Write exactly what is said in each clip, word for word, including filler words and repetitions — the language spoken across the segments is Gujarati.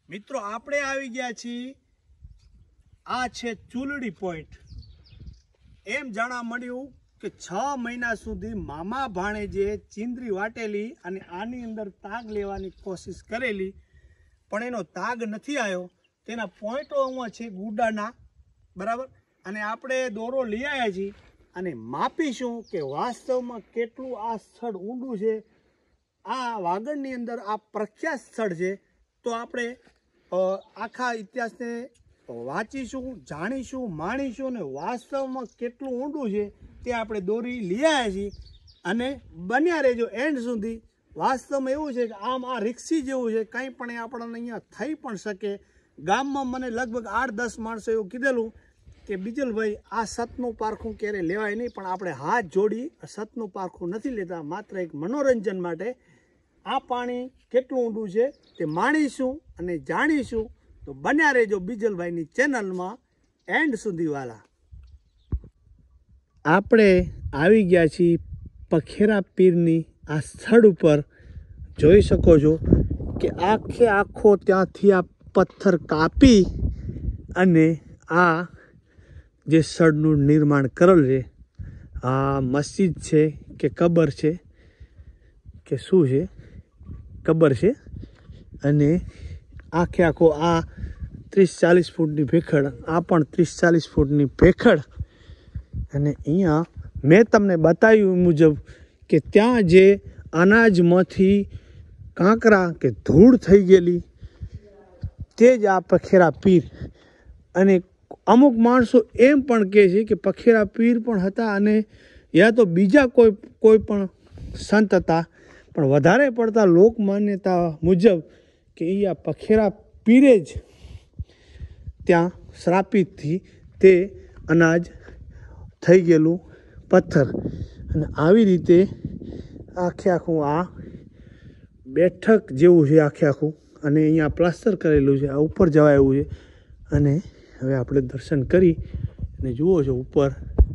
મિત્રો આપણે આવી ગયા છીએ, આ છે ચૂલડી પોઈન્ટ. એમ જાણવા મળ્યું કે છ મહિના સુધી મામા ભાણેજે ચીંદરી વાટેલી અને આની અંદર તાગ લેવાની કોશિશ કરેલી, પણ એનો તાગ નથી આવ્યો. તેના પોઈન્ટો અહીંયા છે ગુડાના, બરાબર. અને આપણે દોરો લઈ આવ્યા છીએ અને માપીશું કે વાસ્તવમાં કેટલું આ સ્થળ ઊંડું છે. આ વાગડની અંદર આ પ્રખ્યાત સ્થળ છે. તો આપણે આખા ઇતિહાસને વાંચીશું, જાણીશું, માણીશું અને વાસ્તવમાં કેટલું ઊંડું છે તે આપણે દોરી લઈ આવ્યા છીએ. અને બન્યા રહેજો એન્ડ સુધી. વાસ્તવમાં એવું છે કે આમ આ રિક્ષી જેવું છે, કંઈ પણ આપણને અહીંયા થઈ પણ શકે. ગામમાં મને લગભગ આઠ દસ માણસો એવું કીધેલું કે બીજલભાઈ આ સતનું પારખું ક્યારે લેવાય નહીં, પણ આપણે હાથ જોડી સતનું પારખું નથી લેતા, માત્ર એક મનોરંજન માટે. આ પાણી કેટલું ઊંડું છે તે માણીશું અને જાણીશું. તો બન્યા રહેજો બીજલભાઈની ચેનલમાં એન્ડ સુધી વાલા. આપણે આવી ગયા છીએ પખેરા પીરની આ સ્થળ ઉપર. જોઈ શકો છો કે આખે આખો ત્યાંથી આ પથ્થર કાપી અને આ જે સ્થળનું નિર્માણ કરેલ છે. આ મસ્જિદ છે કે કબર છે કે શું છે, કબર છે. અને આખે આખો આ ત્રીસ ચાલીસ ફૂટની ભેખડ, આ પણ ત્રીસ ચાલીસ ફૂટની ભેખડ. અને અહીંયા મેં તમને બતાવ્યું મુજબ કે ત્યાં જે અનાજમાંથી કાંકરા કે ધૂળ થઈ ગયેલી તે જ આ પખેરા પીર. અને અમુક માણસો એમ પણ કહે છે કે પખેરા પીર પણ હતા અને યા તો બીજા કોઈ કોઈ પણ સંત હતા, પણ વધારે પડતા લોક માન્યતા મુજબ કે એ આ પખેરા પીરે જ ત્યાં શ્રાપિતથી તે અનાજ થઈ ગયેલું પથ્થર. અને આવી રીતે આખે આખું આ બેઠક જેવું છે આખે આખું. અને અહીંયા પ્લાસ્ટર કરેલું છે, આ ઉપર જવાય એવું છે. અને હવે આપણે દર્શન કરી અને જુઓ છો ઉપર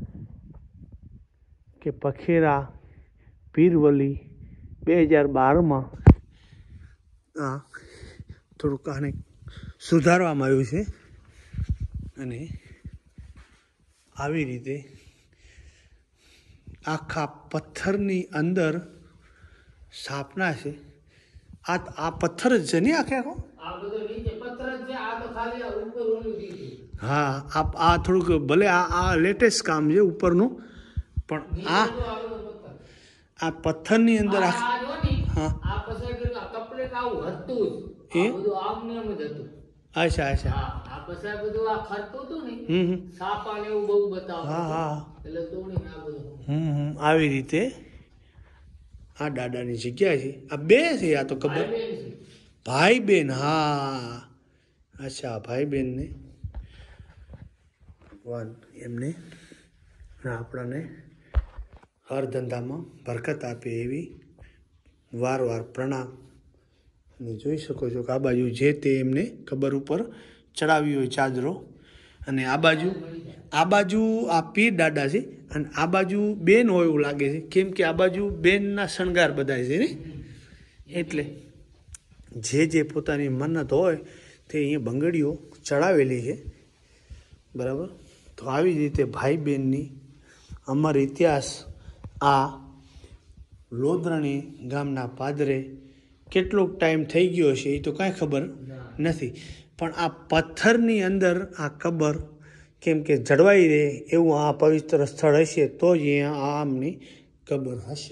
કે પખેરા પીરવલી બે હજાર બારમાં આ થોડુંક આને સુધારવામાં આવ્યું છે. અને આવી રીતે આખા પથ્થરની અંદર સ્થાપના છે. આ આ પથ્થર જ છે ને આખે આખો? હા, આ આ થોડુંક ભલે આ આ લેટેસ્ટ કામ છે ઉપરનું, પણ આ આ પથ્થરની અંદર હા અચ્છા અચ્છા હા હા હમ હમ આવી રીતે આ દાદાની જગ્યા છે. આ બે છે, આ તો ખબર ભાઈ બેન. હા અચ્છા, ભાઈ બેન ને ભગવાન એમને આપણને હર ધંધામાં બરકત આપે એવી વાર વાર પ્રણામ. અને જોઈ શકો છો કે આ બાજુ જે તે એમને કબર ઉપર ચડાવી હોય ચાદરો. અને આ બાજુ આ બાજુ આ પીર દાદા છે અને આ બાજુ બેન હોય એવું લાગે છે, કેમ કે આ બાજુ બેનના શણગાર બધા છે ને, એટલે જે જે પોતાની મન્નત હોય તે અહીંયા બંગડીઓ ચડાવેલી છે, બરાબર. તો આવી રીતે ભાઈ બહેનની અમર ઇતિહાસ આ લોધરણી ગામના પાદરે કેટલોક ટાઈમ થઈ ગયો છે એ તો કાંઈ ખબર નથી, પણ આ પથ્થરની અંદર આ કબર કેમ કે જળવાઈ રહે એવું આ પવિત્ર સ્થળ હશે તો જ અહીંયા આમની કબર હશે.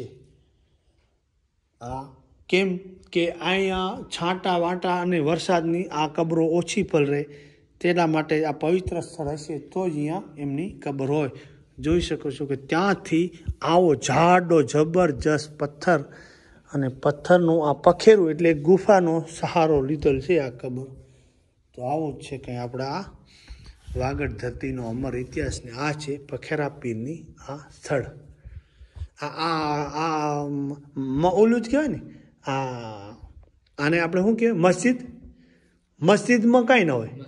આ કેમ કે અહીંયા છાંટા વાંટા અને વરસાદની આ કબરો ઓછી પલરે, તેના માટે આ પવિત્ર સ્થળ હશે તો જ અહીંયા એમની કબર હોય. જોઈ શકો છો કે ત્યાંથી આવો જાડો જબરજસ્ત પથ્થર અને પથ્થરનું આ પખેરું એટલે ગુફાનો સહારો લીધેલ છે આ કબર. તો આવું જ છે કંઈ આપણા આ વાગડ ધરતીનો અમર ઇતિહાસને આ છે પખેરા પીરની આ સ્થળ. આ આ આ ઓલું જ કહેવાય ને, આ આને આપણે શું કહેવાય મસ્જિદ. મસ્જિદમાં કાંઈ ના હોય.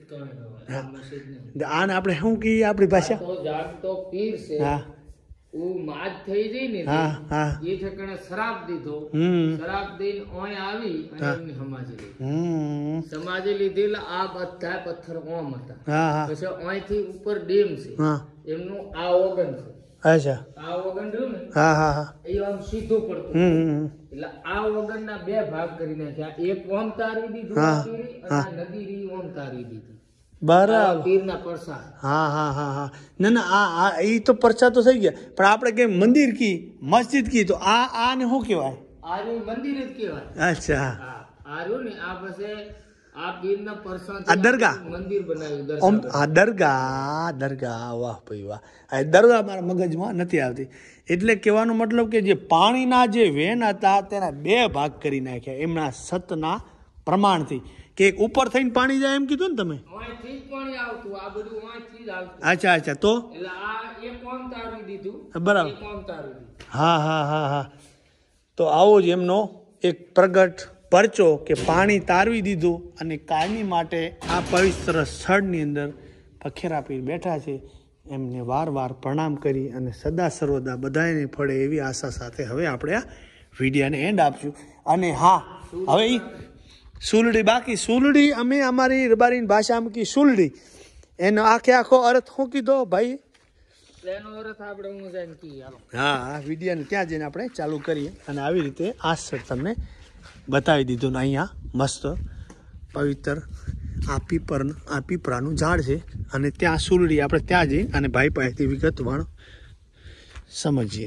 આને આપણે શું કહીએ આપણી ભાષા? હા માજ થઈ ગઈ ને, હા હા એ ઠેકાણે શરાબ દીધો, શરાબ દઈને ઓય આવી અને એમની હમાજી લીધી. સમાધિ લીધેલા આ બધા પથ્થર ઓમ હતા. હા હા પછી અહીંથી ઉપર ડેમ છે, હા એમનું આ ઓગન છે. અચ્છા આ ઓગન રહ્યું ને હા હા હા એ આમ સીધું પડતું. હમ હમ એટલે આ ઓગન ના બે ભાગ કરી નાખ્યા. એક ઓમ તારવી દીધું હા, આ પીરી, અને આ નદી રી ઓમ તારવી દીધી. બરાબર. પીરના પ્રસાદ. હા હા હા હા ના ના આ આ એ તો પરચા તો થઈ ગયા, પણ આપણે કે મંદિર કી મસ્જિદ કી તો આ આને શું કહેવાય? આ રહ્યું મંદિર જ કહેવાય. અચ્છા હા આ રહ્યું ને આ પછી આ પીરના પ્રસાદ આ દરગાહ મંદિર બનાવ્યું. ઓમ દરગાહ આ દરગાહ દરગાહ વાહ ભાઈ વાહ. આ દરગાહ મારા મગજમાં નથી આવતી. એટલે કહેવાનો મતલબ કે જે પાણીના જે વેન હતા તેના બે ભાગ કરી નાખ્યા એમના સતના પ્રમાણથી, કે એક ઉપર થઈને પાણી જાય એમ કીધું ને તમે? અહીંથી જ પાણી આવતું, આ બધું અહીંથી જ આવતું. અચ્છા અચ્છા તો એટલે આ એક ઓમ તારવી દીધું, બરાબર. એક ઓમ તારવી દીધું. હા હા હા હા તો આવો જ એમનો એક પ્રગટ પરચો કે પાણી તારવી દીધું અને કાયમી માટે આ પવિત્ર સ્થળની અંદર પખેરા પીર બેઠા છે. એમને વાર વાર પ્રણામ કરી અને સદા સર્વદા બધાને ફળે એવી આશા સાથે હવે આપણે આ વિડીયાને એન્ડ આપશું. અને હા હવે ઈ સુલડી બાકી સુલડી અમે અમારી રબારીની ભાષામાં કી સુલડી, એનો આખે આખો અર્થ શું કીધો ભાઈ? એનો અર્થ આપણે હું જઈને કી હાલો. હા આ વિડીયાને ત્યાં જઈને આપણે ચાલુ કરીએ અને આવી રીતે આ સ્થળ તમને બતાવી દીધું ને અહીંયા મસ્ત પવિત્ર આ પીપર આ પીપળાનું ઝાડ છે અને ત્યાં સુલડી આપણે ત્યાં જઈ અને ભાઈ પાસેથી વિગતવાર સમજીએ.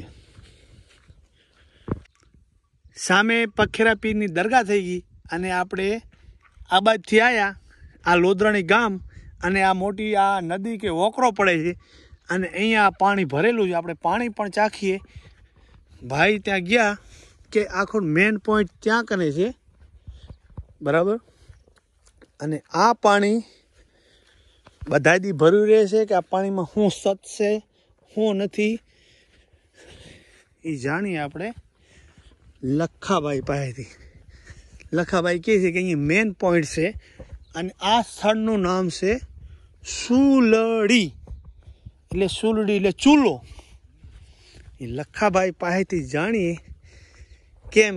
સામે પખેરા પીરની દરગાહ થઈ ગઈ અને આપણે આ બાજુથી આવ્યા આ લોધરાણી ગામ અને આ મોટી આ નદી કે વોકરો પડે છે અને અહીંયા પાણી ભરેલું છે. આપણે પાણી પણ ચાખીએ. ભાઈ ત્યાં ગયા કે આખો મેન પોઈન્ટ ત્યાં કને છે બરાબર. અને આ પાણી બધા દી ભર્યું રહે છે કે આ પાણીમાં શું સત છે શું નથી એ જાણીએ આપણે લખાભાઈ પાસેથી. લખાભાઈ કહે છે કે અહીંયા મેન પોઈન્ટ છે અને આ સ્થળનું નામ છે સુલડી, એટલે સુલડી એટલે ચૂલો. એ લખાભાઈ પાસેથી જાણીએ કેમ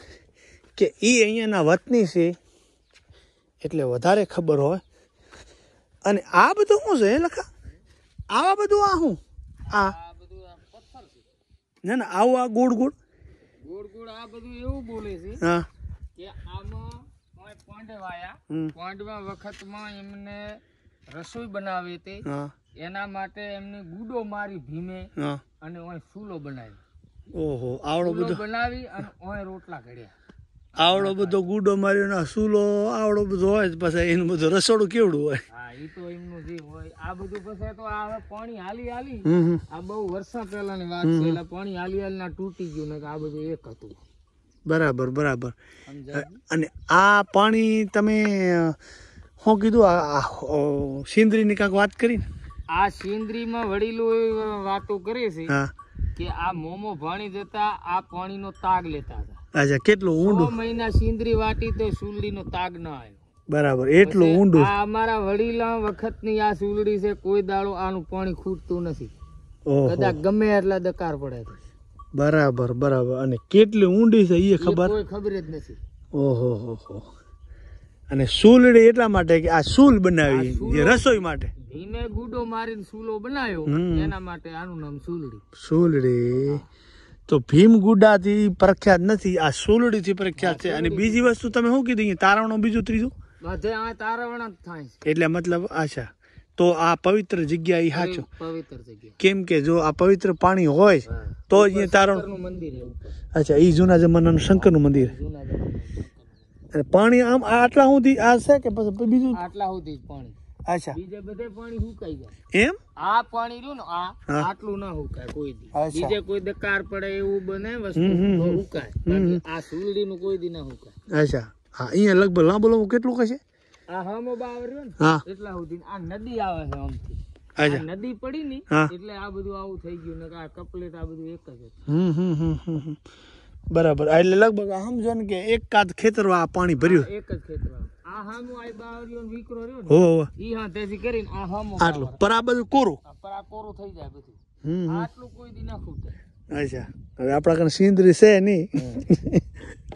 કે એ અહીંયાના વતની છે એટલે વધારે ખબર હોય. અને આ બધું શું છે લખા? આવા બધું આ શું આ આ બધું આ પથ્થર છે. ના ના આવું આ ગોળ ગોળ ગોળ ગોળ આ બધું એવું બોલે છે હા કે આમાં કોઈ પાંડવાયા હમ. પાંડવા વખતમાં એમને રસોઈ બનાવી હતી. હા એના માટે એમને ગુડો મારી ભીમે હા અને ઓય સૂલો બનાવી. ઓહો આવડો સૂલો બધો બનાવી અને ઓય રોટલા ઘડ્યા. આવડો બધો ગુડો માર્યો ના સૂલો આવડો બધો હોય જ પછી એનું બધું રસોડું કેવડું હોય. હા એ તો એમનું જે હોય આ બધું પછી તો આ હવે પાણી હાલી હાલી હમ હમ આ બહુ વર્ષો પહેલાની વાત છે. એટલે પાણી હાલી હાલી ના તૂટી ગયું ને આ બધું એક હતું. બરાબર બરાબર. સમજાય? અને આ પાણી તમે શું કીધું આ આ, અ, સિંદરીની કાંઈક વાત કરી ને? આ સિંદરીમાં વડીલો એવી વાતો કરે છે હા કે આ મોમો ભાણી જતા આ પાણીનો તાગ લેતા હતા. અચ્છા કેટલું છ ઊંડું? મહિના સિંદરી વાટી તો સુલડીનો તાગ ન આવ્યો. બરાબર એટલું ઊંડું. આ અમારા વડીલા વખતની આ સુલડી છે. કોઈ દાડો આનું પાણી ખૂટતું નથી. ઓહો કદાચ ગમે એટલા દકાર પડે છે. બરાબર બરાબર. અને કેટલી ઊંડી છે એ એ ખબર? કોઈ ખબર જ નથી. ઓહો હો હો. અને સુલડી એટલા માટે કે આ સૂલ બનાવી આ સૂલો- જે રસોઈ માટે. ભીમે ગુડો મારીને સૂલો બનાવ્યો હમ. એના માટે આનું નામ સુલડી. સુલડી તો ભીમ ગુડાથી પ્રખ્યાત નથી, આ સુલડીથી પ્રખ્યાત છે. અને બીજી વસ્તુ તમે શું કીધી અહીંયા તારવણો બીજું ત્રીજું બધે આ તારવણ જ થાય છે. એટલે મતલબ અચ્છા તો આ પવિત્ર જગ્યા એ સાચું. પવિત્ર જગ્યા. કેમ કે જો આ પવિત્ર પાણી હોય તો જ અહીંયા તારણ. શંકરનું મંદિર છે ઉપર. અચ્છા એ જૂના જમાનાનું શંકરનું મંદિર. જૂના જમાનાનું. અને પાણી આમ આટલા સુધી આ છે કે પછી બીજું? આટલા સુધી જ પાણી. અચ્છા બીજે બધે પાણી સુકાઈ જાય. એમ? આ પાણી રહ્યું ને આ હા. આટલું ના સુકાય કોઈ દી. અચ્છા. બીજે કોઈ દકાર પડે એવું બને વસ્તુ હમ, હમ, તો હમ. સુકાય. બાકી આ સુલડી નું કોઈ દી ના સુકાય. અચ્છા હા અહીંયા લગભગ લાંબુ લાંબુ કેટલું કશે? આ હમો બાવર રહ્યો ને હા એટલા સુધી આ નદી આવે છે આમથી. અચ્છા આ નદી પડી ની હા. એટલે આ બધું આવું થઈ ગયું ને આ કપલેટ આ બધું એક જ હતું. હમ હમ હમ હમ હમ. બરાબર એટલે લગભગ આ સમજો ને કે એક કાદ ખેતરમાં આ પાણી ભર્યું. એક જ ખેતર આ હામો આ બાવરિયો ને વિકરો રહ્યો હો ને હો ઈ હા તેથી કરીને આ હામો આટલું પર આ બધું કોરું. આ પર આ કોરું થઈ જાય બધું. હમ હમ. આટલું કોઈ દી ના ખૂટે. અચ્છા હવે આપણા કને સિંદરી છે નહીં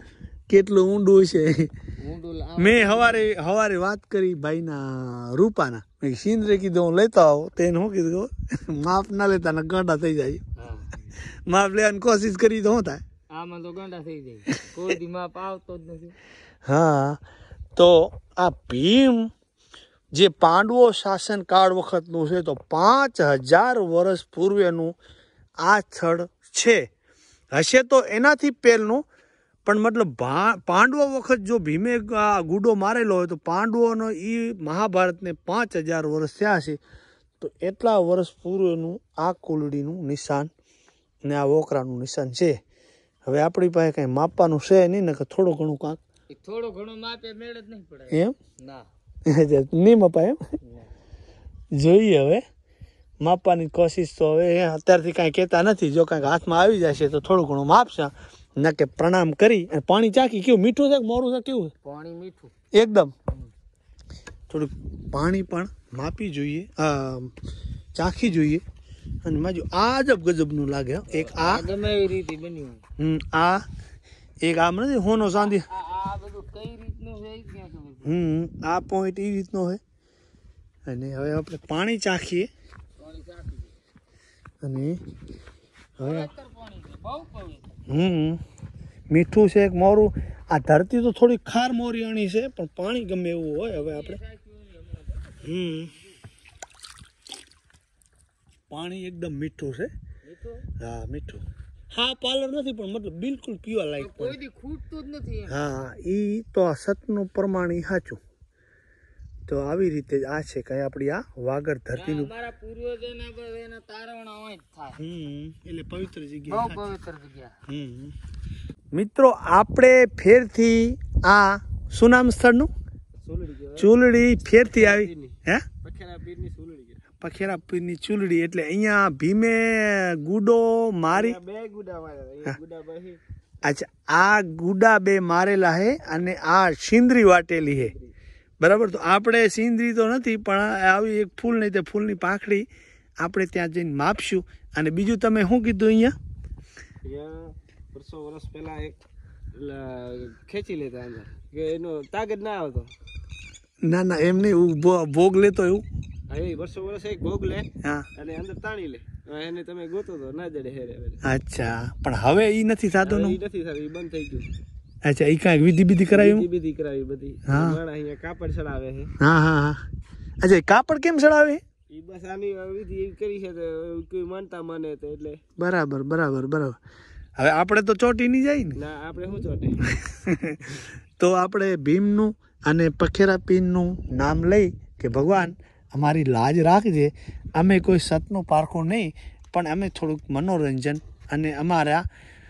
કેટલું ઊંડું છે. ઊંડું મેં હવારે હવારે વાત કરી ભાઈના રૂપાના, મેં સિંદરે કીધું હું લેતો આવો, તેને શું કીધું માપ ના લેતા ને ગાંડા થઈ જાય. માપ લેવાની કોશિશ કરી તો શું થાય? આમાં તો ગાંડા થઈ જાય, કોઈ દી માપ આવતો જ નથી. હા, તો આ ભીમ જે પાંડવો શાસન કાળ વખતનું છે, તો પાંચ હજાર વર્ષ પૂર્વેનું આ સ્થળ છે. હશે તો એનાથી પહેલનું, પણ મતલબ પાંડવો વખત જો ભીમે આ ગુડો મારેલો હોય તો પાંડવોનો એ મહાભારતને પાંચ હજાર વર્ષ થયા છે. તો એટલા વર્ષ પૂર્વેનું આ કુલડીનું નિશાન ને આ વોકરાનું નિશાન છે. હવે આપણી પાસે કંઈ માપવાનું છે નહીં ને, કે થોડું ઘણું કાંક થોડું ઘણું માપે મેળ જ નહીં પડે એમ ના નહીં મપાય એમ. જોઈએ હવે માપવાની કોશિશ તો હવે અત્યારથી કાંઈ કહેતા નથી. જો કાંઈક હાથમાં આવી જશે તો થોડું ઘણું માપશે, ના કે પ્રણામ કરી અને પાણી ચાખી. કેવું મીઠું છે મોરું છે કેવું છે? પાણી મીઠું એકદમ. થોડુંક પાણી પણ માપી જોઈએ, ચાખી જોઈએ. અને માજો આ અજબ ગજબનું લાગે. એક આ ગમે એવી રીતે બન્યું. હમ આ એક આમ નથી હોનો ચાંદી. આ બધું કઈ રીતનું છે ક્યાં ખબર. હમ આ પોઈન્ટ એ રીતનો હોય. અને હવે આપણે પાણી ચાખીએ. અને હવે હમ મીઠું છે એક મોરું. આ ધરતી તો થોડી ખાર મોરિયાણી છે, પણ પાણી ગમે એવું હોય. હવે આપણે હમ પાણી એકદમ મીઠું છે. હા મીઠું. હા પાલર નથી, પણ મતલબ બિલકુલ પીવા લાયક. કોઈ દી ખૂટતું જ નથી. હા એ તો આ સતનું પ્રમાણ ઈ સાચું. તો આવી રીતે આ છે કઈ આપણી આ વાગડ ધરતીનું. અમારા પૂર્વજોના બસ એના તારવણા હોય જ થાય. હમ એટલે પવિત્ર જગ્યા. બહુ પવિત્ર જગ્યા. હમ મિત્રો આપણે ફેરથી આ શું નામ સ્થળનું? ચૂલડી ફેરથી આવી. હે પખેરા પીરની ચૂલડી. પખેરા પીરની ચૂલડી એટલે અહીંયા ભીમે ગુડો મારી. બે ગુડા મારેલા. ગુડા બે. અચ્છા આ ગુડા બે મારેલા હે અને આ સિંદરી વાટેલી હે. બરાબર. તો આપણે સિંદરી તો નથી, પણ આવી એક ફૂલ નહીં તે ફૂલની પાંખડી આપણે ત્યાં જઈને માપશું. અને બીજું તમે શું કીધું અહીંયા? અહીંયા વર્ષો વર્ષ પહેલા એક ખેંચી લેતા અંદર કે એનો તાકાત ના આવતો. ના ના એમ નહીં, ભોગ લેતો એવું. હા વર્ષો વર્ષ એક ભોગ લે હા અને અંદર તાણી લે. એને તમે ગોતો તો ના જડે હેરે. અચ્છા પણ હવે એ નથી થતું? નથી થતું, એ બંધ થઈ ગયું. અચ્છા એ કાંઈક વિધિ વિધિ કરાવી? વિધિ વિધિ કરાવી બધી. હા અહીંયા કાપડ ચડાવે છે. હા હા હા. અચ્છા કાપડ કેમ ચડાવે? એ બસ આની વિધિ એવી કરી છે તો કોઈ માનતા માને તો એટલે. બરાબર બરાબર બરાબર. હવે આપણે તો ચોટી નહીં જાય ને. ના આપણે શું ચોટે. તો આપણે ભીમનું અને પખેરા પીરનું નામ લઈ કે ભગવાન અમારી લાજ રાખજે. અમે કોઈ સતનું પારખું નહીં, પણ અમે થોડુંક મનોરંજન અને અમારા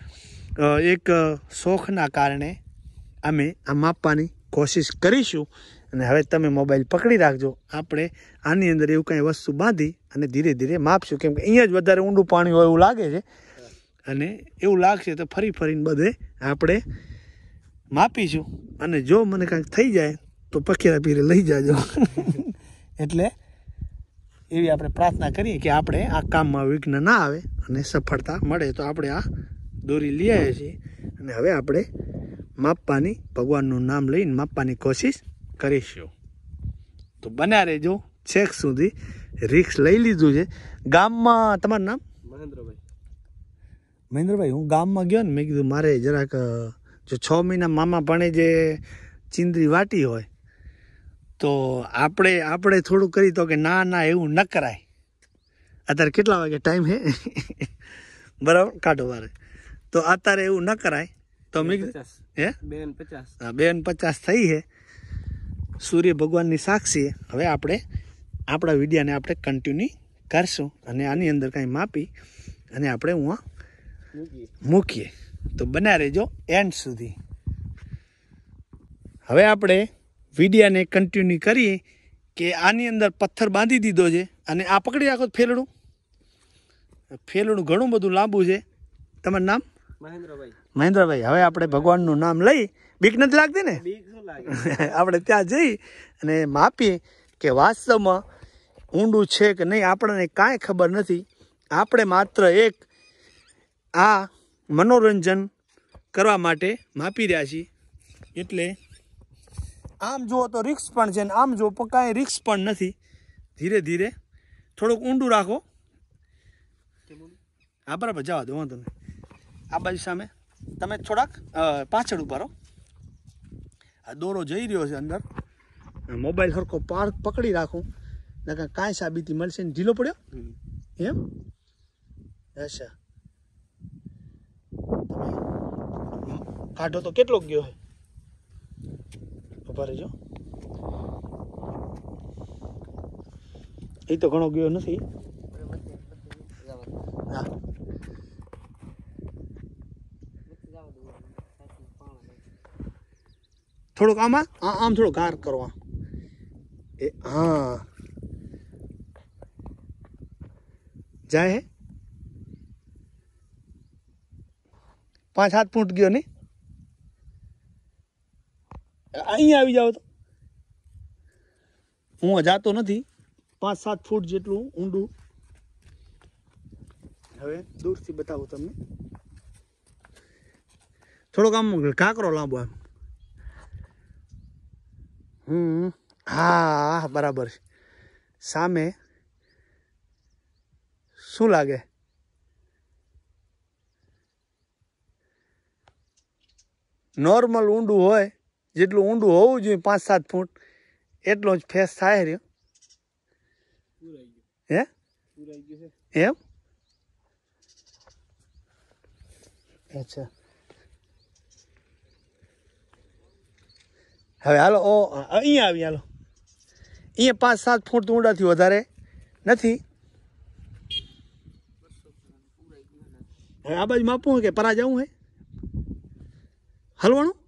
એક શોખના કારણે અમે આ માપવાની કોશિશ કરીશું. અને હવે તમે મોબાઈલ પકડી રાખજો. આપણે આની અંદર એવું કાંઈ વસ્તુ બાંધી અને ધીરે ધીરે માપશું, કેમ કે અહીંયા જ વધારે ઊંડું પાણી હોય એવું લાગે છે. અને એવું લાગશે તો ફરી ફરીને બધે આપણે માપીશું. અને જો મને કાંઈક થઈ જાય તો પખેરા પીરે લઈ જાજો. એટલે એવી આપણે પ્રાર્થના કરીએ કે આપણે આ કામમાં વિઘ્ન ના આવે અને સફળતા મળે. તો આપણે આ દોરી લઈ આવ્યા છીએ અને હવે આપણે માપવાની, ભગવાનનું નામ લઈને માપવાની કોશિશ કરીશું. તો બન્યા રહેજો છેક સુધી. રિક્સ લઈ લીધું છે. ગામમાં તમારું નામ? મહેન્દ્રભાઈ. મહેન્દ્રભાઈ, હું ગામમાં ગયો ને, મેં કીધું મારે જરાક જો છ મહિના મામા ભણે જે ચીંદરી વાટી હોય તો આપણે આપણે થોડું કરી તો કે ના ના એવું ન કરાય. અત્યારે કેટલા વાગે ટાઈમ હે? બરાબર કાઢો વારે. તો અત્યારે એવું ન કરાય. તો મેં હે બેન પચાસ. હા બેન પચાસ થઈ છે. સૂર્ય ભગવાનની સાક્ષી. હવે આપણે આપણા વિડીયાને આપણે કન્ટિન્યુ કરશું અને આની અંદર કાંઈ માપી અને આપણે હું મૂકીએ. તો બન્યા રહેજો એન્ડ સુધી. હવે આપણે વિડીયાને કન્ટિન્યુ કરીએ કે આની અંદર પથ્થર બાંધી દીધો છે અને આ પકડી રાખો ફેલડું. ફેલડું ઘણું બધું લાંબુ છે. તમારું નામ? મહેન્દ્રભાઈ. મહેન્દ્રભાઈ, હવે આપણે ભગવાનનું નામ લઈ. બીક નથી લાગતી ને? આપણે ત્યાં જઈ અને માપીએ કે વાસ્તવમાં ઊંડું છે કે નહીં. આપણને કાંઈ ખબર નથી. આપણે માત્ર એક આ મનોરંજન કરવા માટે માપી રહ્યા છીએ. એટલે આમ જુઓ તો રિક્સ પણ છે ને આમ જુઓ પણ કાંઈ રિક્સ પણ નથી. ધીરે ધીરે થોડુંક ઊંડું રાખો. હા બરાબર, જવા દો, વાંધો નહીં. આ બાજુ સામે તમે થોડાક પાછળ ઉભા રહો. આ દોરો જઈ રહ્યો છે અંદર. મોબાઈલ સરખો પાર્ક પકડી રાખો, નકર કાંઈ સાબિતી મળશે ને. ઢીલો પડ્યો એમ? અચ્છા, તમે કાઢો તો કેટલો ગયો છે? ઉભા રહેજો. એ તો ઘણો ગયો નથી. હા, થોડુંક આમાં આમ થોડો ગાર કરવા. એ હા જાય હે. પાંચ સાત ફૂટ ગયો નહીં? અહીંયા આવી જાવ તો. હું જાતો નથી. પાંચ સાત ફૂટ જેટલું ઊંડું. હવે દૂરથી બતાવું તમને. થોડોક આમ કાંકરો લાંબો આમ. હમ હા બરાબર છે. સામે શું લાગે? નોર્મલ ઊંડું હોય જેટલું ઊંડું હોવું જોઈએ પાંચ સાત ફૂટ એટલો જ ફેસ થાય રહ્યો. હે એમ? અચ્છા, હવે હાલો ઓ અહીંયા આવી. હાલો, અહીંયા પાંચ સાત ફૂટ ઊંડાથી વધારે નથી. હવે આ બાજુ માપવું કે પરા જવું હે? હલવાનું?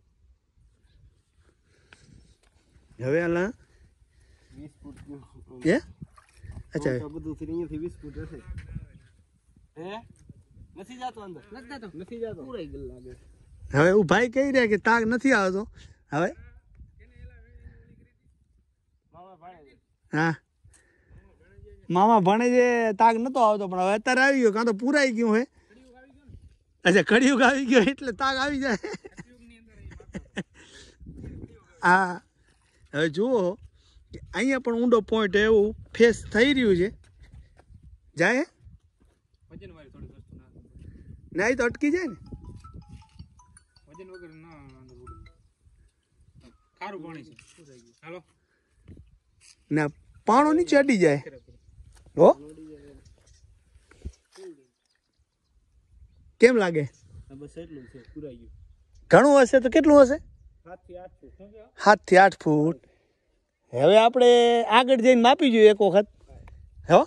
હવે હાલ વીસ ફૂટ હે? અચ્છા, બધું અહીંયાથી વીસ ફૂટ હશે. હે નથી જાતો અંદર? નથી જાતો. પૂરાઈ ગયેલ લાગે. હવે હું ભાઈ કહી રહ્યા કે તાગ નથી આવતો. હવે હા, મામા ભણે છે તાગ નતો આવતો, પણ હવે અત્યારે આવી ગયો. કાં તો પૂરાઈ ગયું હે. અચ્છા, કળિયુગ આવી ગયો એટલે તાગ આવી જાય. હા, હવે જુઓ અહીંયા પણ ઊંડો પોઈન્ટ એવું ફેસ થઈ રહ્યું છે. જાય ના, તો અટકી જાય ને. ના, પાણો નીચે અડી જાય. હો, કેમ લાગે? ઘણું હશે તો કેટલું હશે? સાત થી આઠ ફૂટ. હવે આપણે આગળ જઈને માપી જોઈએ એક વખત. હો,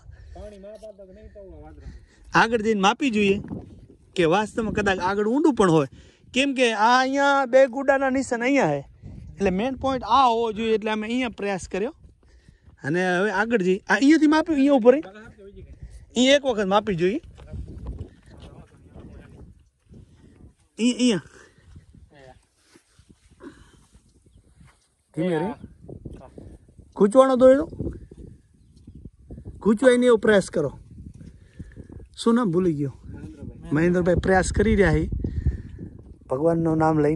આગળ જઈને માપી જોઈએ કે વાસ્તવમાં કદાચ આગળ ઊંડું પણ હોય. કેમ કે આ અહીંયા બે ગુડાના નિશાન અહીંયા છે, એટલે મેઇન પોઈન્ટ આ હોવો જોઈએ. એટલે અમે અહીંયા પ્રયાસ કર્યો અને હવે આગળ જઈ આ અહીંયાથી માપ્યું. અહીંયા ઉપર અહીંયા એક વખત માપી જોઈએ. અહીંયા ધીમે રે ખૂંચવાનો દોડ્યો. ખૂંચવાય નહીં એવો પ્રયાસ કરો. શું નામ ભૂલી ગયો? મહેન્દ્રભાઈ પ્રયાસ કરી રહ્યા છે ભગવાનનું નામ લઈ.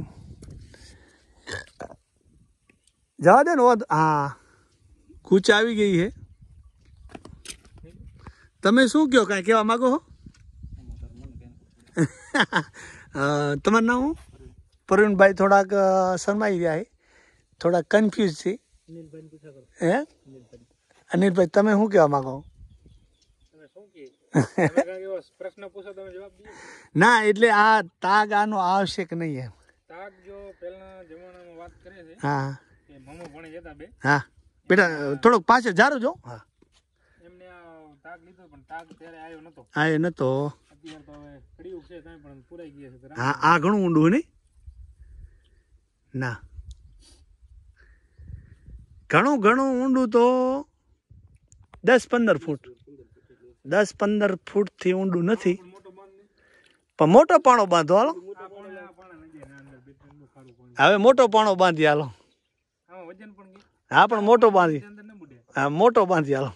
જવા દે ને. હા, કૂચ આવી ગઈ છે. તમે શું કહો? કાંઈ કહેવા માગો છો? તમારું નામ? પ્રવીણભાઈ થોડાક શરમાઈ ગયા છે, થોડાક કન્ફ્યુઝ છે. હે અનિલભાઈ, તમે શું કહેવા માગો? ના, એટલે આ તાગ આનો આવશે કે નહીં એમ. તાગ જો પહેલા જમાનામાં વાત કરે છે. હા, મામો ભણે જતા બે. હા બેટા, થોડોક પાછળ જારો જો. હા, એમને આ તાગ લીધો પણ તાગ ત્યારે આવ્યો નતો. આવ્યો નતો. અત્યારે તો હવે કડિયું છે કાંઈ પણ પૂરાઈ ગયા છે. હા, આ ઘણું ઊંડું નહીં? ના, ઘણું ઘણું ઊંડું તો દસ પંદર ફૂટ. દસ પંદર ફૂટ થી ઊંડું નથી, પણ મોટો પાણો બાંધો. હાલો, હવે મોટો પાણો બાંધી. હાલો, હા, પણ મોટો બાંધી. હા, મોટો બાંધી. હાલો,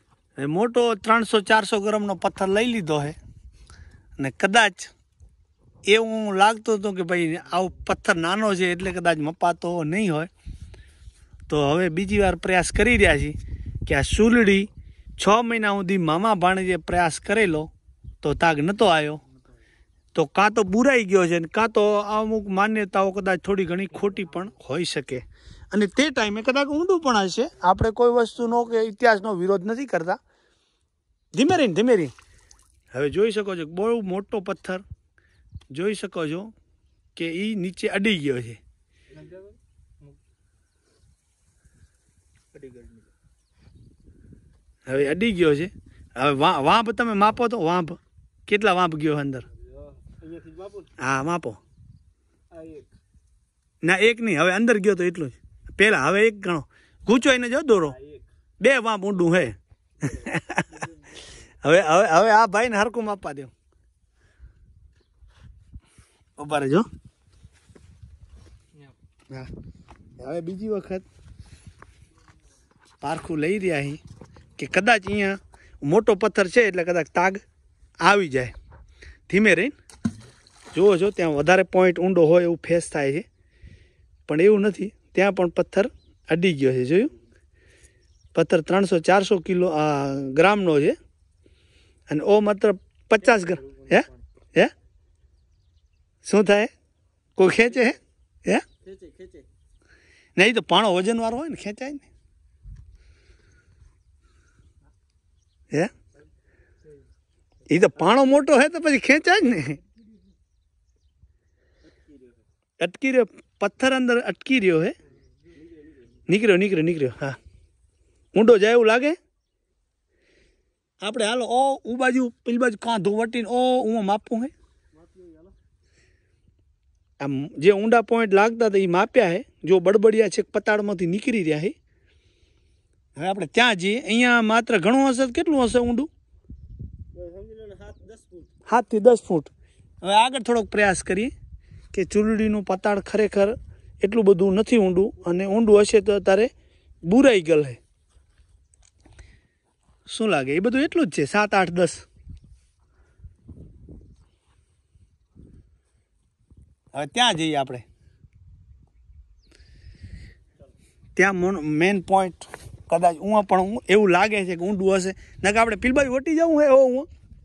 મોટો ત્રણસો ચારસો ગ્રામનો પથ્થર લઈ લીધો છે અને કદાચ એવું લાગતું હતું કે ભાઈ આવો પથ્થર નાનો છે એટલે કદાચ મપાતો નહીં હોય. તો હવે બીજી વાર પ્રયાસ કરી રહ્યા છીએ કે આ સુલડી છ મહિના સુધી મામા ભાણેજે પ્રયાસ કરેલો તો તાગ નહોતો આવ્યો, તો કાં તો બુરાઈ ગયો છે ને કાં તો અમુક માન્યતાઓ કદાચ થોડી ઘણી ખોટી પણ હોઈ શકે. અને તે ટાઈમે કદાચ ઊંડું પણ હશે. આપણે કોઈ વસ્તુનો કે ઇતિહાસનો વિરોધ નથી કરતા. ધીમે રહીને ધીમે રહીને હવે જોઈ શકો છો બહુ મોટો પથ્થર જોઈ શકો છો કે એ નીચે અડી ગયો છે. હવે અડી ગયો છે. હવે વાંપ તમે માપો તો વાંપ કેટલા વાંપ ગયો અંદર? હા માપો. ના એક નહીં, હવે અંદર ગયો તો એટલું જ. પેલા હવે એક ગણો ગૂંચવાઈને જો દોરો બે વાંપ ઊંડું હે. હવે હવે હવે આ ભાઈને હરકું માપવા દો. ઉભા રહેજો. હા હવે બીજી વખત પારખું લઈ રહ્યા અહીં કે કદાચ અહીંયા મોટો પથ્થર છે એટલે કદાચ તાગ આવી જાય. ધીમે રહીને જુઓ છો ત્યાં વધારે પોઈન્ટ ઊંડો હોય એવું ફેસ થાય છે, પણ એવું નથી. ત્યાં પણ પથ્થર અડી ગયો છે. જોયું પથ્થર ત્રણસો ચારસો કિલો ગ્રામનો છે અને ઓ માત્ર પચાસ ગ્રામ. હે હે શું થાય? કોઈ ખેંચે હે હે નહીં તો પાણો વજન વાળો હોય ને ખેંચાય ને. હે એ તો પાણો મોટો હે તો પછી ખેંચાય જ ને. અટકી રહ્યો પથ્થર અંદર અટકી રહ્યો હે. નીકળ્યો નીકળ્યો નીકળ્યો. હા ઊંડો જાય એવું લાગે. આપણે હાલો ઓ ઉ બાજુ પેલી બાજુ કાંધો વટીને ઓ હું માપવું હે. આમ જે ઊંડા પોઈન્ટ લાગતા હતા એ માપ્યા હે. જો બડબડિયા છે પતાળમાંથી નીકળી રહ્યા હે. હવે આપણે ત્યાં જઈએ. અહીંયા માત્ર ઘણું હશે કેટલું હશે ઊંડું? સાત થી દસ ફૂટ. હવે આગળ થોડોક પ્રયાસ કરીએ કે ચૂલડીનું પતાળ ખરેખર એટલું બધું નથી ઊંડું, અને ઊંડું હશે તો અત્યારે બુરાઈ ગયેલ હે. શું લાગે? એ બધું એટલું જ છે સાત આઠ દસ. હવે ત્યાં જઈએ આપણે. ત્યાં મેન પોઈન્ટ કદાચ ઉવા પણ એવું લાગે છે કે ઊંડું હશે. નકર આપણે પીલ બાજુ વટી જવું હે. ઓ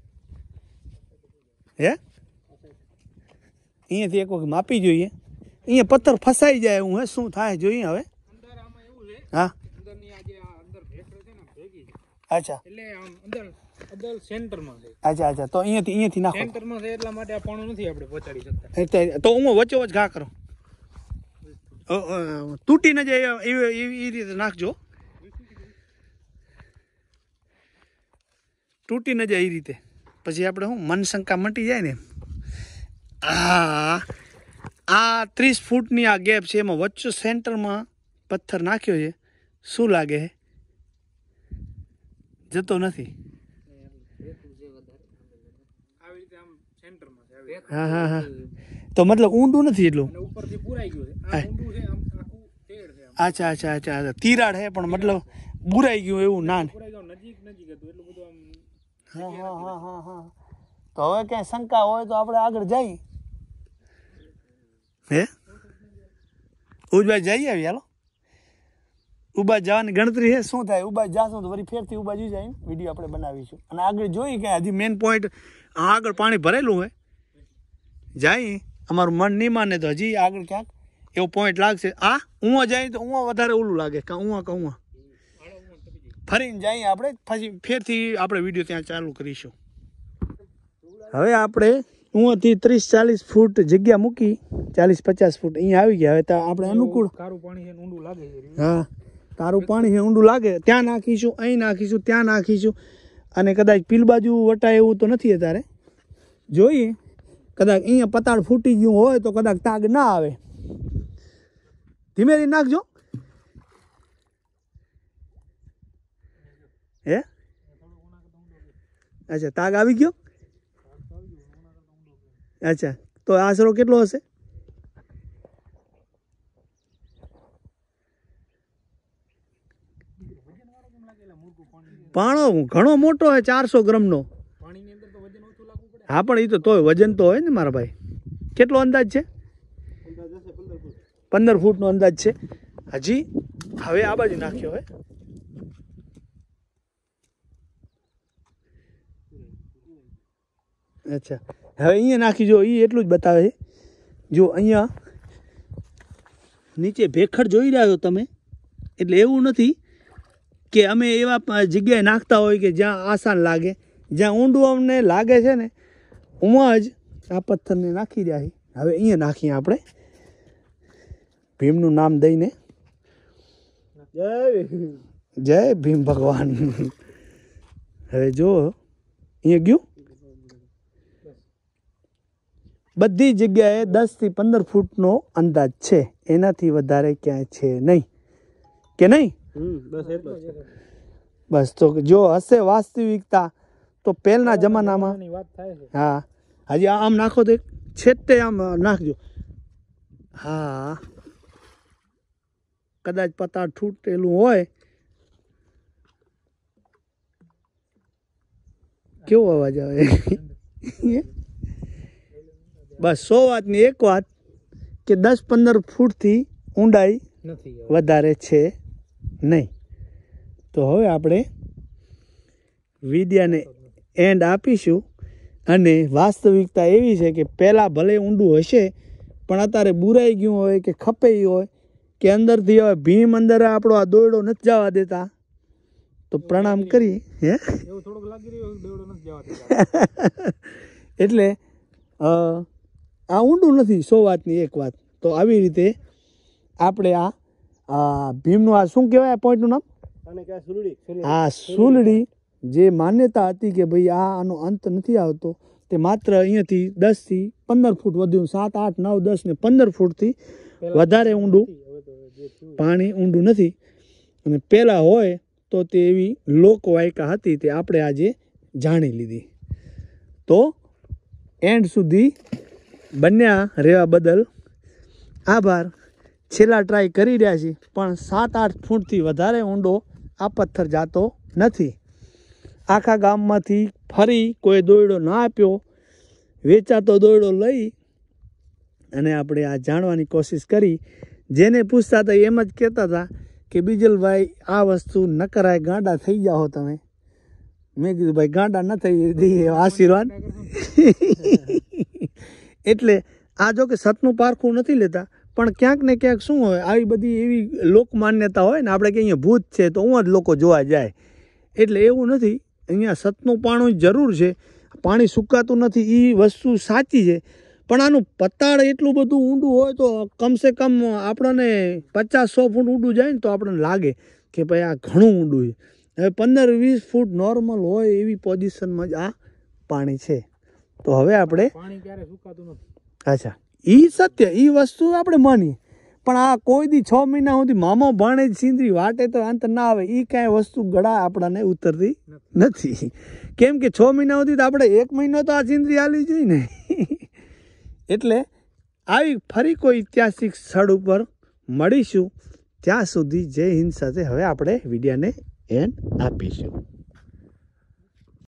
હે અહીંયાથી એક વખત માપી જોઈએ. અહીંયા પથ્થર ફસાઈ જાય એવું હે. શું થાય જોઈએ હવે. હા અચ્છા અચ્છા અચ્છા તો અહીંયાથી અહીંયાથી નાખો. એટલા માટે આ પાણું નથી આપણે પહોંચાડી શકતા. તો હું વચ્ચે વચ્ચે ઘા કરો તૂટી ન જાય એવી રીતે નાખજો. તૂટી ન જાય એ રીતે પછી આપણે શું મનશંકા મટી જાય ને. આ આ ત્રીસ ફૂટની આ ગેપ છે એમાં વચ્ચે સેન્ટરમાં પથ્થર નાખ્યો છે. શું લાગે જતો નથી? હા હા હા તો મતલબ ઊંડું નથી એટલું. અચ્છા અચ્છા અચ્છા તિરાડ હે પણ મતલબ બુરાઈ ગયું એવું ના. હા હા હા હા હા તો હવે ક્યાંય શંકા હોય તો આપણે આગળ જઈએ. હે ઉબાજ જઈએ આવી હાલો. ઉબાજ જવાની ગણતરી છે. શું થાય ઉબાજ જાશું તો વળી ફેરથી ઉબાજ જાય વિડીયો આપણે બનાવીશું. અને આગળ જોઈએ કે હજી મેન પોઈન્ટ આગળ પાણી ભરેલું હોય જાય. અમારું મન નહીં માને તો હજી આગળ ક્યાંક એવો પોઈન્ટ લાગશે. આ ઉવા જાય તો ઉવા વધારે ઓલું લાગે કે ઉવા કે ઉવા ફરીને જઈએ આપણે. પછી ફેરથી આપણે વિડીયો ત્યાં ચાલુ કરીશું. હવે આપણે ઉવાથી ત્રીસ ચાલીસ ફૂટ જગ્યા મૂકી, ચાલીસ પચાસ ફૂટ અહીંયા આવી ગયા. હવે તો આપણે અનુકૂળ કારું પાણી છે ઊંડું લાગે. હા તારું પાણી છે ઊંડું લાગે. ત્યાં નાખીશું, અહીં નાખીશું, ત્યાં નાખીશું. અને કદાચ પીલ બાજુ વટાય એવું તો નથી અત્યારે. જોઈએ કદાચ અહીંયા પતાળ ફૂટી ગયું હોય તો કદાચ તાગ ના આવે. ધીમે ધીમે નાખજો. હે અચ્છા તાગ આવી ગયો. અચ્છા તો આશરો કેટલો હશે? પાણો ઘણો મોટો હોય ચારસો ગ્રામનો. હા પણ એ તો તોય વજન તો હોય ને મારા ભાઈ. કેટલો અંદાજ છે? પંદર ફૂટનો અંદાજ છે. હજી હવે આ બાજુ નાખ્યો હોય. અચ્છા, હવે અહીંયા નાખી જો, એ એટલું જ બતાવે છે. જો અહીંયા નીચે ભેખડ જોઈ રહ્યા છો તમે, એટલે એવું નથી કે અમે એવા જગ્યાએ નાખતા હોય કે જ્યાં આસાન લાગે, જ્યાં ઊંડું અમને લાગે છે ને ઉમાં જ આ પથ્થરને નાખી રહ્યા છે. હવે અહીંયા નાખીએ આપણે ભીમનું નામ દઈને. જય જય ભીમ ભગવાન. હવે જો અહીંયા ગયું, બધી જગ્યાએ દસ થી પંદર ફૂટનો અંદાજ છે, એનાથી વધારે ક્યાંય છે નહીં કે નહીં? બસ તો જો હશે વાસ્તવિકતા તો પહેલના જમાનામાં. હા, હજી આમ નાખો તો છેટે આમ નાખજો. હા, કદાચ પતાળ તૂટેલું હોય. કેવો અવાજ આવે? બસ સો વાતની એક વાત કે દસ પંદર ફૂટથી ઊંડાઈ વધારે છે નહીં. તો હવે આપણે વિડિયાને એન્ડ આપીશું. અને વાસ્તવિકતા એવી છે કે પહેલાં ભલે ઊંડું હશે, પણ અત્યારે બુરાઈ ગયું હોય કે ખપાઈ હોય કે અંદરથી હવે ભીમ અંદર આપણો આ દોરડો નથી જવા દેતા, તો પ્રણામ કરી. હે એટલે આ ઊંડું નથી, સો વાતની એક વાત. તો આવી રીતે આપણે આ ભીમનું આ શું કહેવાય પોઈન્ટનું નામ? હા, સુલડી. જે માન્યતા હતી કે ભાઈ આ આનો અંત નથી આવતો, તે માત્ર અહીંયાથી દસથી પંદર ફૂટ વધુ, સાત આઠ નવ દસ ને પંદર ફૂટથી વધારે ઊંડું પાણી ઊંડું નથી. અને પહેલાં હોય તો તે એવી લોકવાયકા હતી, તે આપણે આજે જાણી લીધી. તો એન્ડ સુધી બન્યા રહેવા બદલ આભાર. છેલ્લા ટ્રાય કરી રહ્યા છીએ, પણ સાત આઠ ફૂટથી વધારે ઊંડો આ પથ્થર જાતો નથી. આખા ગામમાંથી ફરી કોઈ દોરડો ના આપ્યો, વેચાતો દોરડો લઈ અને આપણે આ જાણવાની કોશિશ કરી. જેને પૂછતા હતા એમ જ કહેતા હતા કે બીજલભાઈ આ વસ્તુ ન કરાય, ગાંડા થઈ જાઓ તમે. મેં કીધું ભાઈ ગાંડા ન થઈ દઈએ આશીર્વાદ. એટલે આ જો કે સતનું પારખું નથી લેતા, પણ ક્યાંક ને ક્યાંક શું હોય, આવી બધી એવી લોકમાન્યતા હોય ને, આપણે કે અહીંયા ભૂત છે તો હું જ લોકો જોવા જાય. એટલે એવું નથી, અહીંયા સતનું પાણી જરૂર છે, પાણી સુકાતું નથી, એ વસ્તુ સાચી છે. પણ આનું પતાળ એટલું બધું ઊંડું હોય તો કમસે કમ આપણને પચાસ સો ફૂટ ઊંડું જાય ને તો આપણને લાગે કે ભાઈ આ ઘણું ઊંડું છે. હવે પંદર વીસ ફૂટ નોર્મલ હોય એવી પોઝિશનમાં જ આ પાણી છે. તો હવે આપણે અચ્છા, એ સત્ય, એ વસ્તુ આપણે માનીએ. પણ આ કોઈ દી છ મહિના સુધી મામો ભાણે જ સિંદરી વાટે તો અંત ના આવે, એ કાંઈ વસ્તુ ગળા આપણાને ઉતરતી નથી. કેમ કે છ મહિના સુધી તો આપણે એક મહિનો તો આ સિંદરી હાલી જોઈએ ને. એટલે આવી ફરી કોઈ ઐતિહાસિક સ્થળ ઉપર મળીશું. ત્યાં સુધી જય હિન્દ સાથે હવે આપણે વિડિયાને એન્ડ આપીશું.